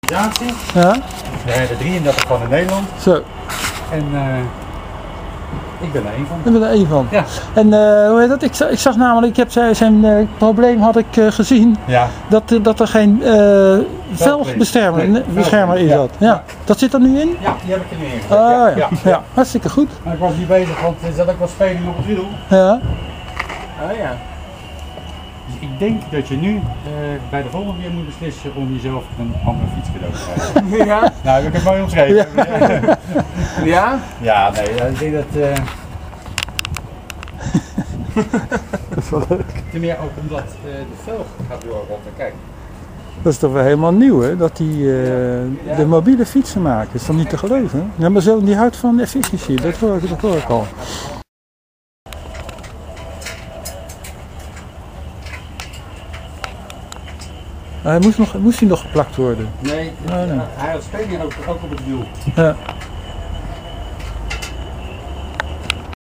organisatie. Ja. We hebben 33 van in Nederland. Zo. En ik ben er één van. Ik ben er één van. Ja. En hoe heet dat? Ik zag namelijk, zijn probleem had ik gezien. Ja. Dat er geen velgbeschermer in zat. Ja. Ja. Dat zit er nu in? Ja, die heb ik er nu in gezet. Ah, ja. Ja. Hartstikke goed. Maar ik was niet bezig, want er zat ook wat speling op het wiel. Ja. Oh ja. Dus ik denk dat je nu bij de volgende keer moet beslissen om jezelf een andere fiets cadeau te krijgen. Ja? Nou, heb ik het mooi omschreven. Ja? Ja? Ja, nee, ik denk dat... Dat is wel leuk. Ten meer ook omdat de velg gaat doorrotten. Kijk. Dat is toch wel helemaal nieuw, hè? Dat die de mobiele fietsen maken. Dat is toch niet te geloven? Ja, maar zo, die houdt van efficiëntie, dat hoor ik al. Moest hij nog geplakt worden? Nee, nee. hij had speling ook op het wiel. Ja.